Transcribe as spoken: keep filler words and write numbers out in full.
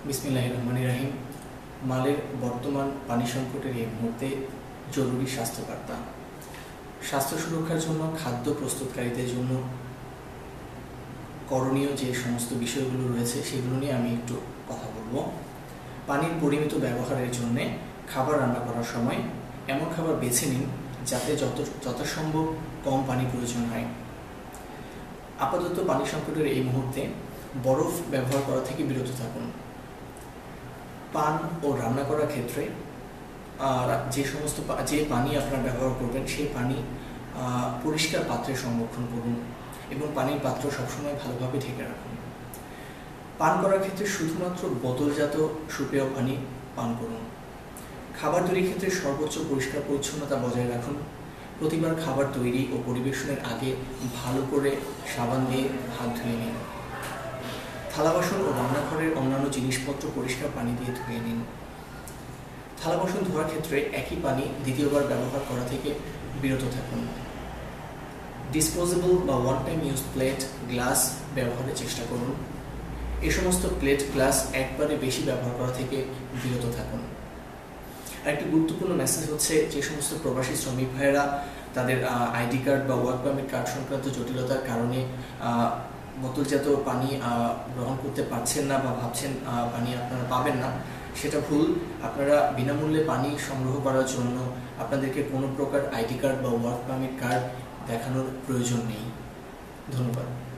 বিসমিল্লাহির রহমানির রহিম। মালের বর্তমান পানি সংকটের এই মুহূর্তে জরুরি স্বাস্থ্য বার্তা। স্বাস্থ্য সুরক্ষার জন্য খাদ্য প্রস্তুতকারীদের জন্য করণীয় যে সমস্ত বিষয়গুলো রয়েছে সেগুলো নিয়ে আমি একটু কথা বলবো। পানির পরিমিত ব্যবহারের জন্য খাবার রান্না করার সময় এমন খাবার বেছে নিন যাতে যত যথাসম্ভব কম পানি প্রয়োজন হয়। আপাতত পানি সংকটের এই মুহূর্তে বরফ ব্যবহার করা থেকে বিরত থাকুন। পান ও রান্না করার ক্ষেত্রে যে সমস্ত যে পানি আপনারা ব্যবহার করবেন সেই পানি পরিষ্কার পাত্রে সংরক্ষণ করুন এবং পানির পাত্র সবসময় ভালোভাবে ঢেকে রাখুন। পান করার ক্ষেত্রে শুধুমাত্র বোতলজাত সুপেয় পানি পান করুন। খাবার তৈরির ক্ষেত্রে সর্বোচ্চ পরিষ্কার পরিচ্ছন্নতা বজায় রাখুন। প্রতিবার খাবার তৈরি ও পরিবেশনের আগে ভালো করে সাবান দিয়ে হাত ধুয়ে নিন। থালা বাসন ও রান্নাঘরের অন্যান্য জিনিসপত্র পরিষ্কার পানি দিয়ে ধুয়ে নিন। থালা বাসন ধোয়ার ক্ষেত্রে একই পানি দ্বিতীয়বার ব্যবহার করা থেকে বিরত থাকুন। ডিসপোজেবল বা one time use plate glass ব্যবহারের চেষ্টা করুন। এ সমস্ত প্লেট গ্লাস একবারে বেশি ব্যবহার করা থেকে বিরত থাকুন। আরেকটি গুরুত্বপূর্ণ মেসেজ হচ্ছে, যে সমস্ত প্রবাসী শ্রমিক ভাইয়েরা তাদের আইডি কার্ড বা ওয়ার্ক পারমিট কার্ড সংক্রান্ত জটিলতার কারণে বোতলজাত পানি গ্রহণ করতে পারছেন না বা ভাবছেন পানি আপনারা পাবেন না, সেটা ভুল। আপনারা বিনামূল্যে পানি সংগ্রহ করার জন্য আপনাদেরকে কোনো প্রকার আইডি কার্ড বা ওয়ার্ক পারমিট কার্ড দেখানোর প্রয়োজন নেই। ধন্যবাদ।